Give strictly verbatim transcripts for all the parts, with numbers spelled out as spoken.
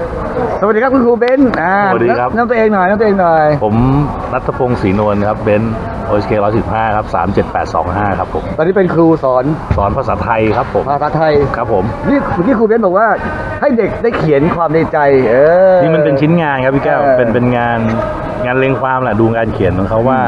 สวัสดีครับคุณครูเบนซ์สวัสดีครับน้ำตัวเองหน่อยน้ำตัวเองหน่อยผมรัตพงศ์ศรีนวลครับเบนซ์โอเอสเคร้อยสิบห้าครับสามเจ็ดแปดสองห้าครับผมตอนนี้เป็นครูสอนสอนภาษาไทยครับผมภาษาไทยครับผมนี่ที่ครูเบนซ์บอกว่าให้เด็กได้เขียนความในใจเออนี่มันเป็นชิ้นงานครับพี่แก้วเป็นเป็นงานงานเรียงความแหละดูงานเขียนของเขาว่า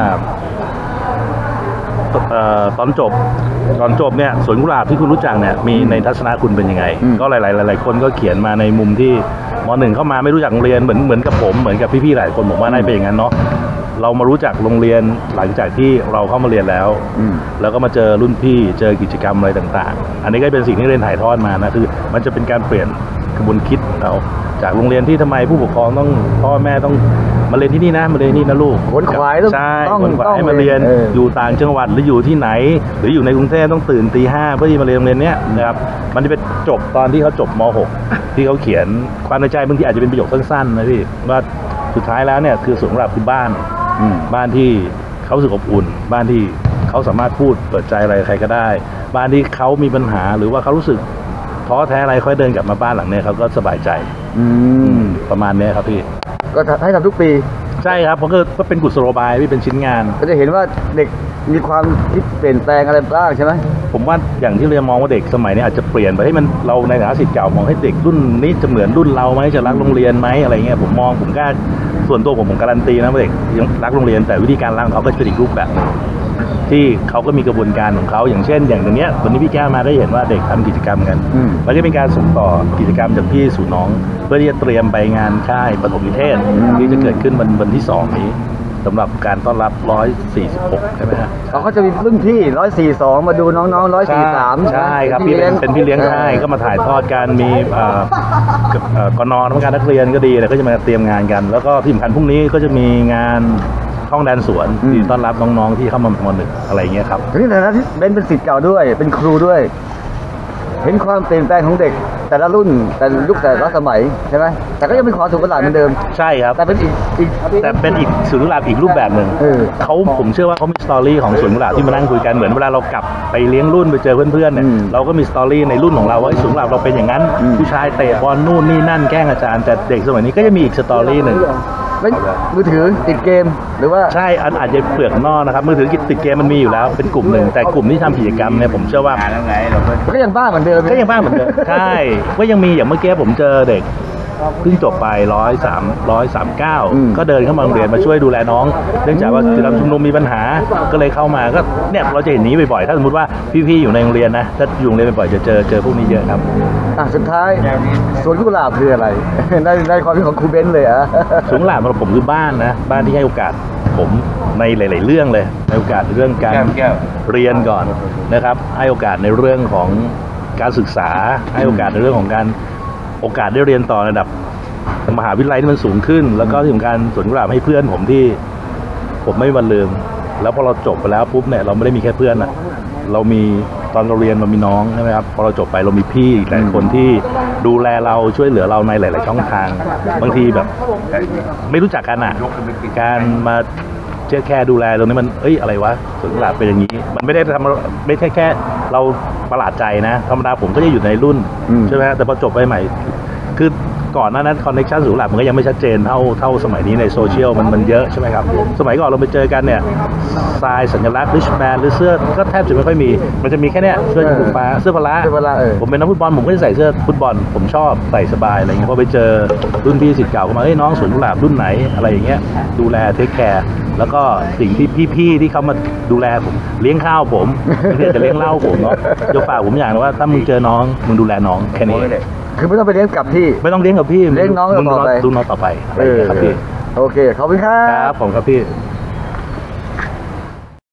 ตอนจบตอนจบเนี่ยสวนกุหลาบที่คุณรู้จักเนี่ยมีในทัศนะคุณเป็นยังไงก็หลายๆหลายๆคนก็เขียนมาในมุมที่ม.หนึ่งเข้ามาไม่รู้จักโรงเรียนเหมือนเหมือนกับผมเหมือนกับพี่ๆหลายคนผมว่าน่าเป็นอย่างนั้นเนาะเรามารู้จักโรงเรียนหลังจากที่เราเข้ามาเรียนแล้วแล้วก็มาเจอรุ่นพี่เจอกิจกรรมอะไรต่างๆอันนี้ก็เป็นสิ่งที่เรียนถ่ายทอดมานะคือมันจะเป็นการเปลี่ยนกระบวนคิดเราจากโรงเรียนที่ทำไมผู้ปกครองต้องพ่อแม่ต้องมาเรียนที่นี่นะมาเรียนนี่นะลูกขนขวายใช่ขนขวายให้มาเรียนอยู่ต่างจังหวัดหรืออยู่ที่ไหนหรืออยู่ในกรุงเทพต้องตื่นตีห้าเพื่อที่มาเรียนโรงเรียนเนี้ยนะครับมันจะเป็นจบตอนที่เขาจบม.หก ที่เขาเขียนความในใจบางทีอาจจะเป็นประโยคสั้นๆนะพี่ว่าสุดท้ายแล้วเนี่ยคือสวนกุหลาบคือบ้านบ้านที่เขารู้สึกอบอุ่นบ้านที่เขาสามารถพูดเปิดใจอะไรใครก็ได้บ้านที่เขามีปัญหาหรือว่าเขารู้สึกท้อแท้อะไรค่อยเดินกลับมาบ้านหลังนี้เขาก็สบายใจประมาณนี้ครับพี่ก็ให้ทำทุกปีใช่ครับเพราะก็เป็นกุศโลบายที่เป็นชิ้นงานก็จะเห็นว่าเด็กมีความคิดเปลี่ยนแปลงอะไรบ้างใช่ไหมผมว่าอย่างที่เรามองว่าเด็กสมัยนี้อาจจะเปลี่ยนไปให้มันเราในฐานะศิษย์เก่ามองให้เด็กรุ่นนี้จะเหมือนรุ่นเราไหมจะรักโรงเรียนไหมอะไรเงี้ยผมมองผมกล้าส่วนตัวผมผมการันตีนะว่าเด็กยังรักโรงเรียนแต่วิธีการรักเขาก็จะเป็นอีกรูปแบบนึงที่เขาก็มีกระบวนการของเขาอย่างเช่นอย่างตรงนี้วันนี้พี่แก้วมาได้เห็นว่าเด็กทำกิจกรรมกันมันก็เป็นการส่งต่อกิจกรรมจากพี่สู่น้องเพื่อที่จะเตรียมไปงานค่ายปฐมนิเทศที่จะเกิดขึ้นวันวันที่สองนี้สำหรับการต้อนรับหนึ่งร้อยสี่สิบหกใช่ไหมฮะเขาก็จะมีรุ่นพี่หนึ่งร้อยสี่สิบสองมาดูน้องๆหนึ่งร้อยสี่สิบสามใช่ครับพี่เป็นพี่เลี้ยงค่ายก็มาถ่ายทอดกันมีกนอนการนักเรียนก็ดีแล้วก็จะมาเตรียมงานกันแล้วก็ที่สำคัญพรุ่งนี้ก็จะมีงานท่องแดนสวนที่ต้อนรับน้องๆที่เข้ามาม.หนึ่งอะไรเงี้ยครับทีนี้ในฐานะที่เบนเป็นศิษย์เก่าด้วยเป็นครูด้วยเห็นความเปลี่ยนแปลงของเด็กแต่ละรุ่นแต่ยุคแต่ละสมัยใช่ไหมแต่ก็ยังเป็นความสวนกุหลาบเหมือนเดิมใช่ครับแต่เป็นอีกอีกแต่เป็นอีกสวนกุหลาบอีกรูปแบบหนึ่งเขาผมเชื่อว่าเขามีสตอรี่ของสวนกุหลาบที่มานั่งคุยกันเหมือนเวลาเรากลับไปเลี้ยงรุ่นไปเจอเพื่อนๆเนี่ยเราก็มีสตอรี่ในรุ่นของเราว่าสวนกุหลาบเราเป็นอย่างนั้นผู้ชายเตะบอลนู่นนี่นั่นแกล้งอาจารย์แต่เด็กสมัยนี้ก็จะมีอีกสตอรี่หนึ่งมือถือติดเกมหรือว่าใช่อันอาจจะเปลือกนอกนะครับมือถือติดเกมมันมีอยู่แล้วเป็นกลุ่มหนึ่งแต่กลุ่มที่ทำกิจกรรมเนี่ยผมเชื่อว่าก็ยังบ้าเหมือนเดิมก็ยังบ้าเหมือนเดิมใช่ก็ยังมีอย่างเมื่อกี้ผมเจอเด็กเพิ่งจบไปร้อยสามร้อยสามเก้าก็เดินเข้ามาโรงเรียนมาช่วยดูแลน้องเนื่องจากว่ากิจกรรมชุมนุมมีปัญหาก็เลยเข้ามาก็เนี่ยเราจะเห็นนี้บ่อยๆถ้าสมมติว่าพี่ๆอยู่ในโรงเรียนนะถ้าอยู่โรงเรียนบ่อยๆจะเจอเจอพวกนี้เยอะครับอ่ะสุดท้ายสวนกุหลาบคืออะไรในในความคิดของครูเบนซ์เลยอ่ะสวนกุหลาบสำหรับผมคือบ้านนะบ้านที่ให้โอกาสผมในหลายๆเรื่องเลยในโอกาสเรื่องการเรียนก่อนนะครับให้โอกาสในเรื่องของการศึกษาให้โอกาสในเรื่องของการโอกาสได้เรียนต่อระดับมหาวิทยาลัยที่มันสูงขึ้นแล้วก็ที่สำคัญสวนกุหลาบให้เพื่อนผมที่ผมไม่มีวันลืมแล้วพอเราจบไปแล้วปุ๊บเนี่ยเราไม่ได้มีแค่เพื่อนอ่ะเรามีตอนเราเรียนเรามีน้องใช่ไหมครับพอเราจบไปเรามีพี่หลายคนที่ดูแลเราช่วยเหลือเราในหลายๆช่องทางบางทีแบบไม่รู้จักกันอ่ะการมาเชื่อแค่ดูแลตรงนี้มันเอ้ยอะไรวะสวนกุหลาบเป็นอย่างนี้มันไม่ได้ทำไม่ใช่แค่เราประหลาดใจนะธรรมดาผมก็จะอยู่ในรุ่นใช่ไหมแต่พอจบไปใหม่คือก่อนหน้านั้นคอนเนคชั่นสวนกุหลาบมันก็ยังไม่ชัดเจนเท่าเท่าสมัยนี้ในโซเชียลมันมันเยอะใช่ไหมครับสมัยก่อนเราไปเจอกันเนี่ยทรายสัญลักษณ์ริชแมนหรือเสื้อก็แทบจะไม่ค่อยมีมันจะมีแค่เนี้ยเสื้อชูฟ้าเสื้อพละผมเป็นนักฟุตบอลผมก็จะใส่เสื้อฟุตบอลผมชอบใส่สบายอะไรเงี้ยพอไปเจอรุ่นพี่ศิษย์เก่าเข้ามาเฮ้ยน้องสวนกุหลาบรุ่นไหนอะไรอย่างเงี้ยดูแลเทคแคร์แล้วก็สิ่งที่พี่ๆที่เขามาดูแลผมเลี้ยงข้าวผมไม่ใช่จะเลี้ยงเหล้าผมเนาะยกฝากผมอย่างว่าถ้ามึงเจอน้องมึงดูแลน้องแค่นี้คือไม่ต้องไปเลี้ยงกับพี่ไม่ต้องเลี้ยงกับพี่เลี้ยงน้องต่อไปดูน้องต่อไปอะไรครับพี่โอเคขอบคุณครับครับผมครับพี่